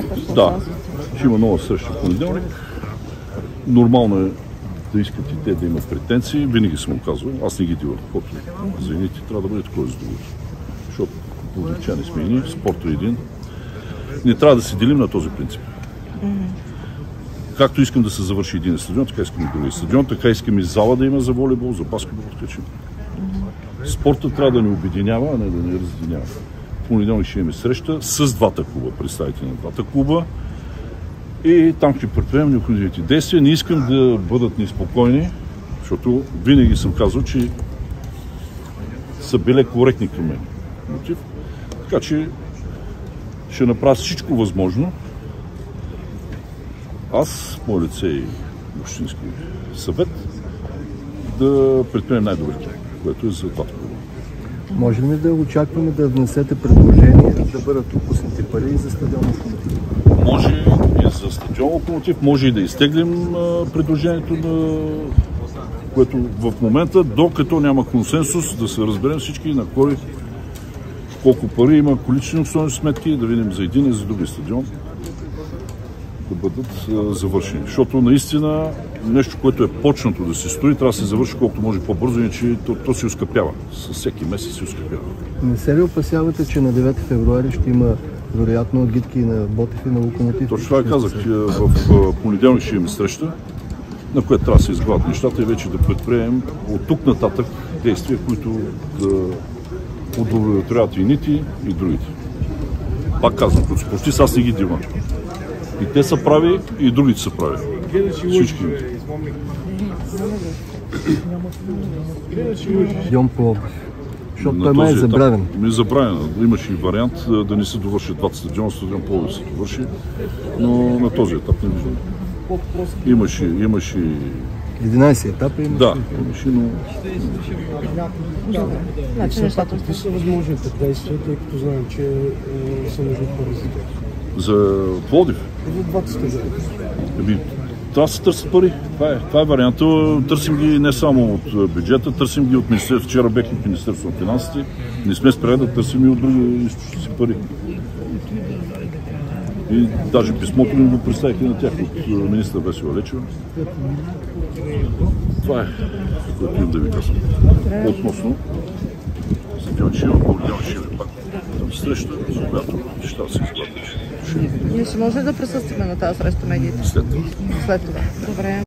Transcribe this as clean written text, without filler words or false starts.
Да, ще има нова среща в понеделник. Нормално е да искат и те да имат претенции. Винаги съм го казвал. Аз не ги дивам. За едните трябва да бъде такова за другото. Защото плодовчани сме и ние, спорта е един. Не трябва да се делим на този принцип. Както искам да се завърши един стадион, така искам и другия стадион, така искам и зала да има за волейбол, за баскетбол, така че спорта трябва да ни обединява, а не да ни разединява. В понеделник ще имаме среща с двата клуба, представители на двата клуба, и там ще предприемем необходимите действия. Не искам да бъдат неспокойни, защото винаги съм казал, че са били коректни към мен. Така че ще направя всичко възможно. Аз, мое лице и общински съвет, да предприемем най-доброто, което е за двата клуба. Можем ли да очакваме да внесете предложение да бъдат отпуснати пари и за стадион Локомотив? Може и за стадион Локомотив, може и да изтеглим предложението, което в момента, докато няма консенсус, да се разберем всички на кой колко пари има, количествени стойности сметки, да видим за един и за други стадион да бъдат завършени. Защото наистина нещо, което е почнато да се строи, трябва да се завърши колкото може по-бързо, иначе то се ускъпява. С всеки месец се ускъпява. Не се ли опасявате, че на 9 февруари ще има вероятно агитки на Ботев и на Локомотив? Точно това казах. В понеделник ще имаме среща, на която трябва да се изгладят нещата и вече да предприемем от тук нататък действия, които да удовлетворяват и ните, и другите. Пак казвам, като спортист аз не ги дивам. И те са прави, и другите са прави. Всички. Стадион Пловдив. Защото той май е забравен. Забравен. Имаше и вариант да не се довърши двата стадиона, стадион Пловдив се довърши, но на този етап не виждам. Имаше 11 етапа имаше. Да, имаше, но... Значи нещата са възможните действия, тъй като знаем, че са нужни пари. За Пловдив? За двата стадиона. Трябва да се търсят пари. Това е варианта. Търсим ги не само от бюджета, търсим ги от Министерството. Вчера бех от Министерството на финансите. Не сме спрели да търсим и от други източници пари. И даже писмото ми го представихме на тях от министър Весела Лечева. Това е, което имам да ви казвам. Относно стадион Шива, по-голямо Шива пак среща, за която ще се изгладят. Ние ще може да присъстваме на тази среща медиите? След това. След това. Добре.